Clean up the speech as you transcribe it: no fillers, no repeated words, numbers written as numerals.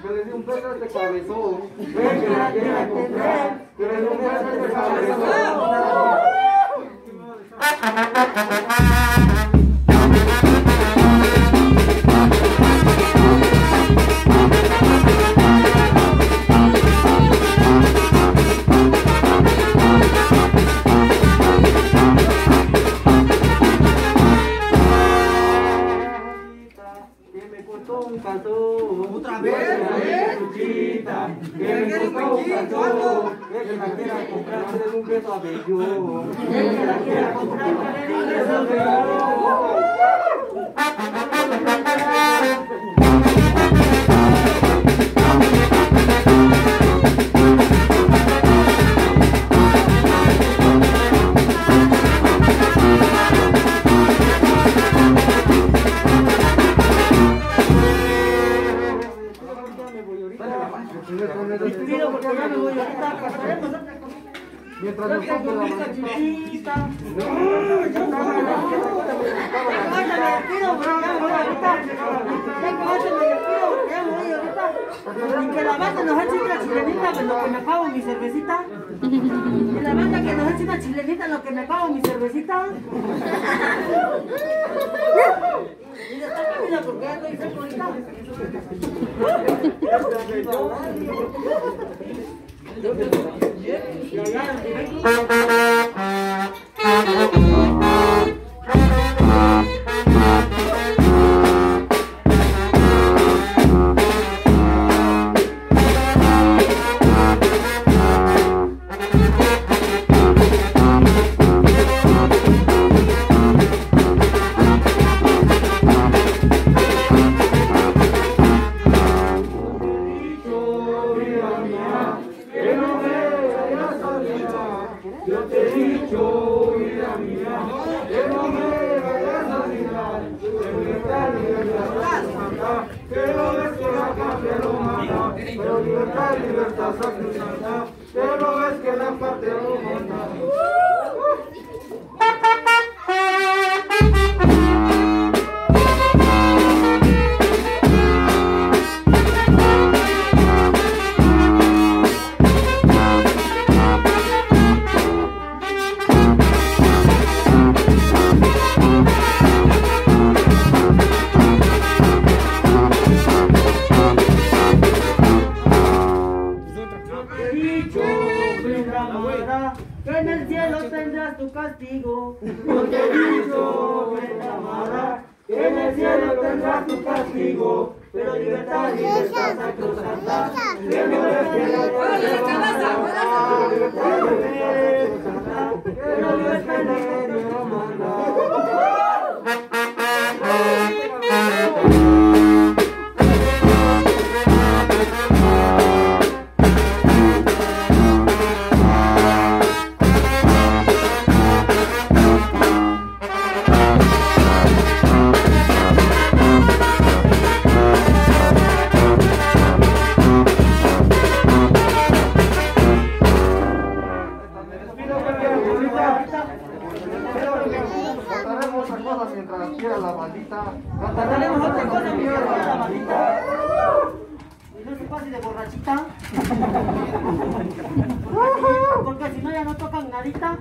que le di un beso a este cabezón. Ven que la quiera comprar, que le di un beso a este cabezón. Otra vez, Chuchita, que me costó un cantón, que la quiera comprar, que le dé un beso a Bello. Que la quiera comprar, que le dé un beso a Bello. Pido porque ya me voy ahorita, pasaremos otra cosa. Mientras nos compra la Chuchita. No, ya está. Me despido porque ya me voy ahorita. Y que la banda nos eche una chilenita en lo que me acabo mi cervecita. Y la banda que nos eche una chilenita en lo que me acabo mi cervecita. Y le está cambiando porque ya estoy seco ahorita. Yo te he dicho, vida mía, que no me vayas a olvidar, que libertad, libertad, santa, que lo ves que la patria lo mata, pero libertad, libertad, santa, que lo ves que la patria lo mata. Que en el cielo tendrás tu castigo. Yo te he dicho, Brenda amada, que en el cielo tendrás tu castigo, pero libertad, libertad, sacrosanta, que no ves que la patria lo mata, libertad, libertad, sacrosanta, que no ves que la patria lo mata. Mientras quiera la bandita, Cantaremos otra cosa mientras quiera la bandita. Y no se pase de borrachita. Porque si no ya no tocan nadita.